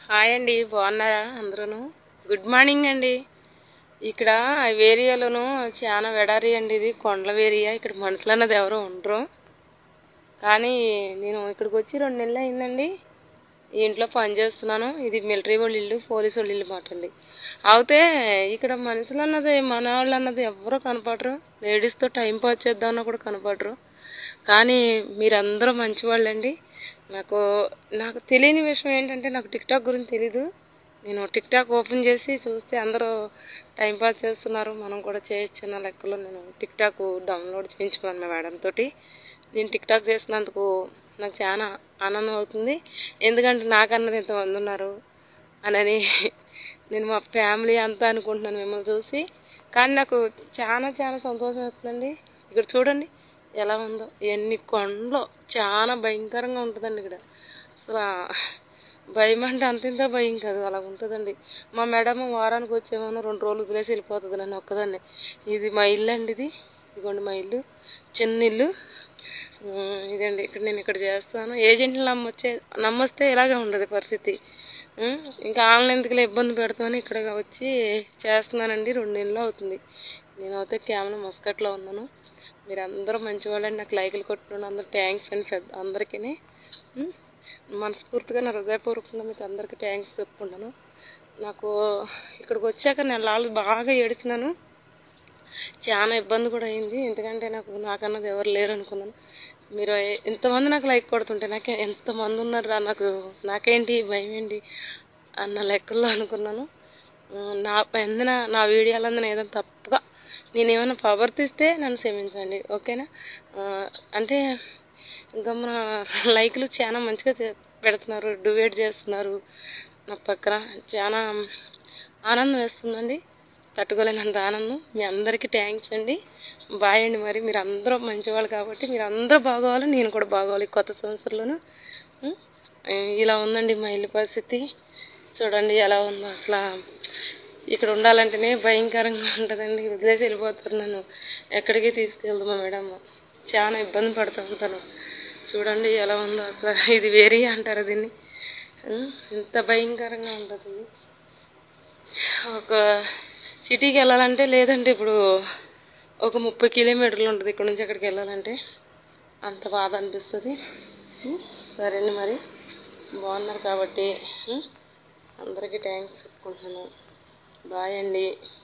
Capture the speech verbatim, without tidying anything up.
Hi అండి, బాగున్నారా అందరూను? Good morning అండి. ఇక్కడ ఏరియాలోను చాలా వెడారి అండి, ఇది కొండల ఏరియా. ఇక్కడ మనుషులు అన్నది ఎవరో ఉండరు. కానీ నేను ఇక్కడికి వచ్చి రెండు నెలలు అయిందండి. ఈ ఇంట్లో పని చేస్తున్నాను. ఇది మిలిటరీ వాళ్ళ ఇల్లు, పోలీసు వాళ్ళ ఇల్లు మాట అండి. అయితే ఇక్కడ మనుషులు అన్నది మన వాళ్ళు అన్నది ఎవరో కనపడరు. లేడీస్తో టైం పాస్ చేద్దామన్నా కూడా కనపడరు. కానీ మీరందరూ మంచివాళ్ళండి. నాకు నాకు తెలియని విషయం ఏంటంటే, నాకు టిక్టాక్ గురించి తెలీదు. నేను టిక్టాక్ ఓపెన్ చేసి చూస్తే అందరూ టైంపాస్ చేస్తున్నారు, మనం కూడా చేయొచ్చు అన్న లెక్కలో నేను టిక్టాక్ డౌన్లోడ్ చేయించుకున్నాను మా మేడంతో. నేను టిక్టాక్ చేసినందుకు నాకు చాలా ఆనందం అవుతుంది. ఎందుకంటే నాకన్నది ఇంతమంది ఉన్నారు అని నేను మా ఫ్యామిలీ అంతా అనుకుంటున్నాను మిమ్మల్ని చూసి. కానీ నాకు చాలా చాలా సంతోషం వస్తుందండి. ఇక్కడ చూడండి ఎలా ఉందో, ఎన్ని కొండలు, చాలా భయంకరంగా ఉంటుందండి ఇక్కడ. అసలు భయం అంటే అంతింత భయం కాదు, అలా ఉంటుందండి. మా మేడం వారానికి వచ్చేమో రెండు రోజులు వదిలేసి వెళ్ళిపోతుంది నన్ను ఒక్కదాన్ని. ఇది మా ఇల్లు అండి, ఇది ఇదిగోండి మా ఇల్లు, చిన్న ఇల్లు ఇదండి. ఇక్కడ నేను ఇక్కడ చేస్తాను. ఏజెంట్లు నమ్మొచ్చే నమ్మొస్తే ఇలాగే ఉండదు పరిస్థితి. ఇంకా ఆన్లైన్ ఎందుకులే ఇబ్బంది పెడతామని ఇక్కడ వచ్చి చేస్తున్నానండి. రెండు నెలలు అవుతుంది. నేనైతే కేవలం మస్కట్లో ఉన్నాను. మీరు అందరూ మంచివాళ్ళండి. నాకు లైకులు కొట్టుకున్న అందరూ థ్యాంక్స్ అండి. పెద్ద అందరికీ మనస్ఫూర్తిగా నా హృదయపూర్వకంగా మీకు అందరికీ థ్యాంక్స్ చెప్పుకున్నాను. నాకు ఇక్కడికి వచ్చాక నేను లాలు బాగా ఏడుచున్నాను. చాలా ఇబ్బంది కూడా అయింది. ఎందుకంటే నాకు నాకన్నది ఎవరు లేరు అనుకున్నాను. మీరు ఎంతమంది నాకు లైక్ కొడుతుంటే నాకే ఎంతమంది ఉన్నారు, నాకు నాకేంటి భయం ఏంటి అన్న లెక్కల్లో అనుకున్నాను. నా ఎందున నా వీడియోలందరూ ఏదైనా తప్పుగా నేనేమైనా ప్రవర్తిస్తే నన్ను క్షమించండి, ఓకేనా? అంటే గమ్మున లైక్లు చాలా మంచిగా పెడుతున్నారు, డివైడ్ చేస్తున్నారు. నా పక్కన చాలా ఆనందం వేస్తుందండి, తట్టుకోలేనంత ఆనందం. మీ అందరికీ థ్యాంక్స్ అండి. బాయ్ అండి. మరి మీరు అందరూ మంచివాళ్ళు కాబట్టి మీరు అందరూ బాగోవాలి, నేను కూడా బాగోవాలి. కొత్త సంవత్సరంలోనూ ఇలా ఉందండి మా ఇల్లు పరిస్థితి. చూడండి ఎలా ఉందో. అసలు ఇక్కడ ఉండాలంటేనే భయంకరంగా ఉంటుందండి. వదిలేసి వెళ్ళిపోతున్నాను, ఎక్కడికి తీసుకెళ్దు మా మేడం. చాలా ఇబ్బంది పడుతూ ఉంటాను. చూడండి ఎలా ఉందో. అసలు ఇది వేరే అంటారు దీన్ని, ఇంత భయంకరంగా ఉంటుంది. ఒక సిటీకి వెళ్ళాలంటే లేదంటే ఇప్పుడు ఒక ముప్పై కిలోమీటర్లు ఉంటుంది ఇక్కడ నుంచి అక్కడికి వెళ్ళాలంటే. అంత బాధ అనిపిస్తుంది. సరే అండి, మరి బాగున్నారు కాబట్టి అందరికీ థ్యాంక్స్ చెప్పుకుంటున్నాను. బాయ్ అండి.